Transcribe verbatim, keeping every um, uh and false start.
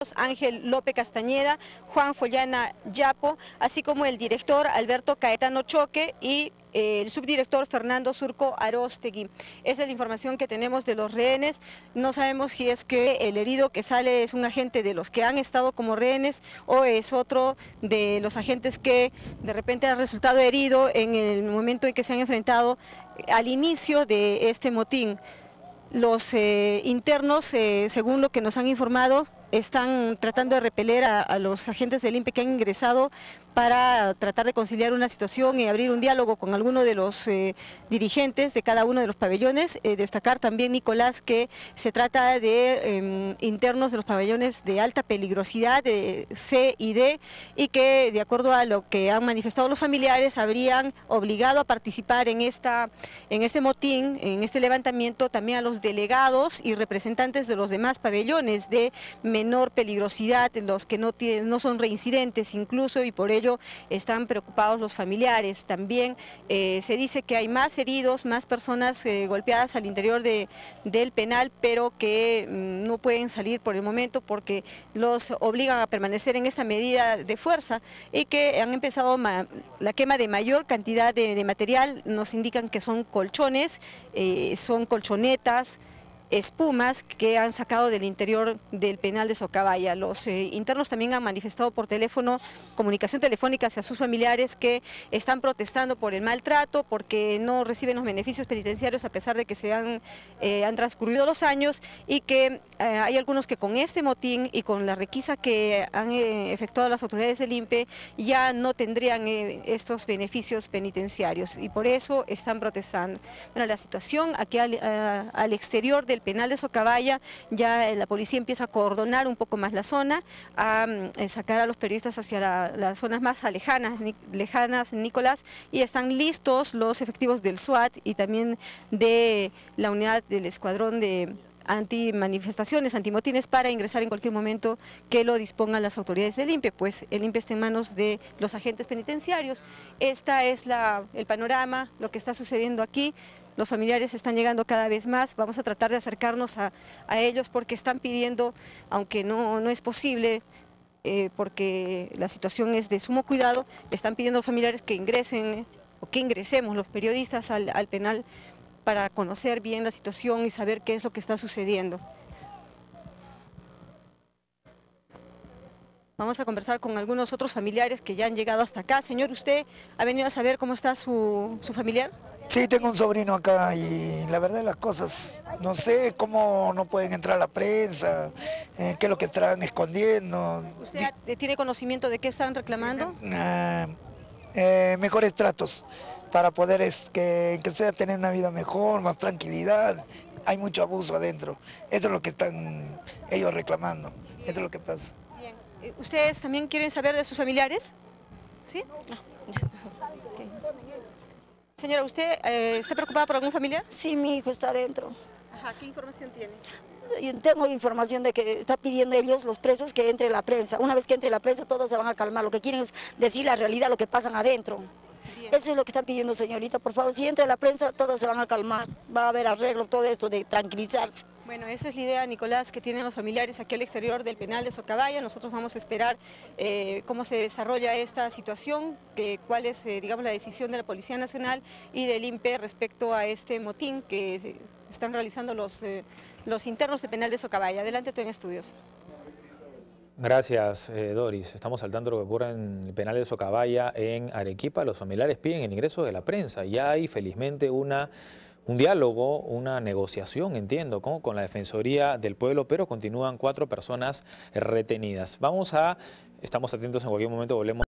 Ángel López Castañeda, Juan Follana Yapo, así como el director Alberto Caetano Choque y eh, el subdirector Fernando Surco Aróstegui. Esa es la información que tenemos de los rehenes. No sabemos si es que el herido que sale es un agente de los que han estado como rehenes o es otro de los agentes que de repente ha resultado herido en el momento en que se han enfrentado al inicio de este motín. Los eh, internos, eh, según lo que nos han informado, están tratando de repeler a, a los agentes del I N P E que han ingresado para tratar de conciliar una situación y abrir un diálogo con alguno de los eh, dirigentes de cada uno de los pabellones. Eh, destacar también, Nicolás, que se trata de eh, internos de los pabellones de alta peligrosidad, de C y D, y que, de acuerdo a lo que han manifestado los familiares, habrían obligado a participar en, esta, en este motín, en este levantamiento, también a los delegados y representantes de los demás pabellones de menor peligrosidad, los que no, tienen, no son reincidentes incluso, y por ello están preocupados los familiares. También eh, se dice que hay más heridos, más personas eh, golpeadas al interior de, del penal, pero que mm, no pueden salir por el momento porque los obligan a permanecer en esta medida de fuerza y que han empezado ma la quema de mayor cantidad de, de material. Nos indican que son colchones, eh, son colchonetas, espumas que han sacado del interior del penal de Socabaya. Los eh, internos también han manifestado por teléfono, comunicación telefónica hacia sus familiares, que están protestando por el maltrato, porque no reciben los beneficios penitenciarios a pesar de que se han, eh, han transcurrido los años, y que eh, hay algunos que con este motín y con la requisa que han eh, efectuado las autoridades del I N P E ya no tendrían eh, estos beneficios penitenciarios, y por eso están protestando. Bueno, la situación aquí al, a, al exterior del penal de Socabaya, ya la policía empieza a coordonar un poco más la zona, a, a sacar a los periodistas hacia la, las zonas más lejanas, lejanas, Nicolás, y están listos los efectivos del SWAT y también de la unidad del escuadrón de antimanifestaciones, antimotines, para ingresar en cualquier momento que lo dispongan las autoridades del I N P E, pues el I N P E está en manos de los agentes penitenciarios. Esta es la, el panorama, lo que está sucediendo aquí. Los familiares están llegando cada vez más, vamos a tratar de acercarnos a, a ellos porque están pidiendo, aunque no, no es posible, eh, porque la situación es de sumo cuidado, están pidiendo a los familiares que ingresen o que ingresemos los periodistas al, al penal para conocer bien la situación y saber qué es lo que está sucediendo. Vamos a conversar con algunos otros familiares que ya han llegado hasta acá. Señor, ¿usted ha venido a saber cómo está su, su familiar? Sí, tengo un sobrino acá y la verdad las cosas, no sé cómo no pueden entrar a la prensa, eh, qué es lo que están escondiendo. ¿Usted tiene conocimiento de qué están reclamando? Sí, eh, eh, mejores tratos para poder es, que, que sea tener una vida mejor, más tranquilidad. Hay mucho abuso adentro, eso es lo que están ellos reclamando, eso es lo que pasa. Bien. ¿Ustedes también quieren saber de sus familiares? ¿Sí? No. Okay. Señora, ¿usted eh, está preocupada por algún familiar? Sí, mi hijo está adentro. Ajá, ¿qué información tiene? Yo tengo información de que está pidiendo ellos, los presos, que entre la prensa. Una vez que entre la prensa todos se van a calmar. Lo que quieren es decir la realidad, lo que pasan adentro. Bien. Eso es lo que están pidiendo, señorita. Por favor, si entra la prensa todos se van a calmar. Va a haber arreglo, todo esto de tranquilizarse. Bueno, esa es la idea, Nicolás, que tienen los familiares aquí al exterior del penal de Socabaya. Nosotros vamos a esperar eh, cómo se desarrolla esta situación, que, cuál es, eh, digamos, la decisión de la Policía Nacional y del I N P E respecto a este motín que están realizando los, eh, los internos del penal de Socabaya. Adelante tú en estudios. Gracias, eh, Doris. Estamos saltando lo que ocurre en el penal de Socabaya en Arequipa. Los familiares piden el ingreso de la prensa. Ya hay felizmente una... un diálogo, una negociación, entiendo, con, con la Defensoría del Pueblo, pero continúan cuatro personas retenidas. Vamos a, estamos atentos, en cualquier momento volvemos.